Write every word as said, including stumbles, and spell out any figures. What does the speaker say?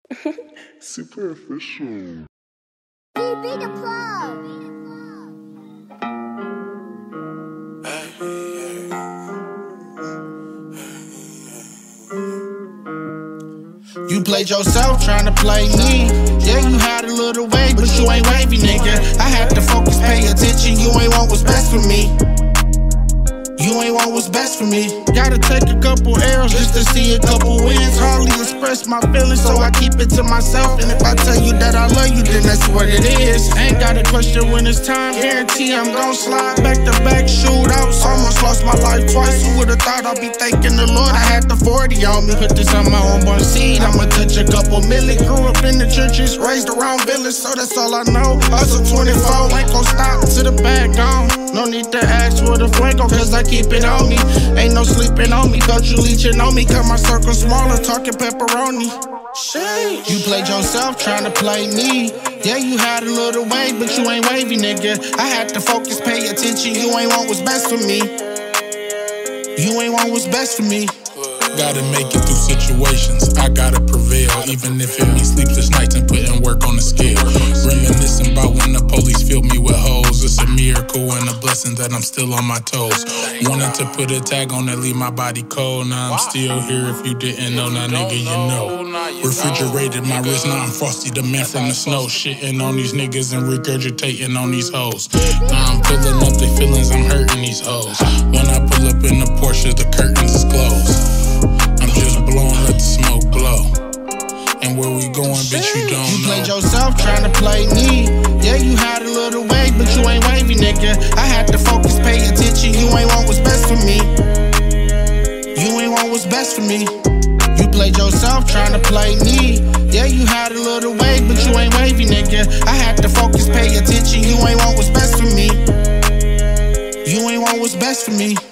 Super official. B B the plug. You played yourself trying to play me. Yeah, you had a little wave, but you ain't wavy, nigga. I had to focus, pay attention. You ain't want what's best for me. You ain't want what's best for me. Gotta take a couple arrows just to see a couple wins. Hardly express my feelings, so I keep it to myself. And if I tell you that I love you, then that's what it is. Ain't got a question when it's time. Guarantee I'm gon' slide back to back shootouts. Almost lost my life twice. Who would've thought I'd be thanking the Lord? I had the forty on me. Put this on my own one seed. I'ma touch a couple million. Grew up in the churches, raised around villains, so that's all I know. Hustle twenty-four, ain't gon' stop to the bag gone. No need to ask for the flanco, cause I keep it on me. Ain't no sleeping on me, cause you leeching on me. Cut my circle smaller, talking pepperoni. Shit. You played yourself trying to play me. Yeah, you had a little wave, but you ain't wavy, nigga. I had to focus, pay attention. You ain't want what's best for me. You ain't want what's best for me. Gotta make it through situations, I gotta prevail. Even if it means sleepless nights and putting work on the scale. Reminiscing about when the police filled me with hoes. It's a miracle and a blessing that I'm still on my toes. Wanted to put a tag on it, leave my body cold. Now I'm still here if you didn't know, now nigga you know. Refrigerated my wrist, now I'm Frosty the man from the snow. Shitting on these niggas and regurgitating on these hoes. Now I'm pulling up their feelings, I'm hurting these hoes. When I pull up in the Porsche, the curtains is closed. I'm just blowing, let the smoke blow. And where we going, bitch, you don't You know. played yourself trying to play me. Yeah, you had a little wave, but you ain't wavy, nigga. I had to focus, pay attention. You ain't want what's best for me. You ain't want what's best for me. You played yourself trying to play me. Yeah, you had a little wave, but you ain't wavy, nigga. I had to focus, pay attention. You ain't want what's best for me. You ain't want what's best for me.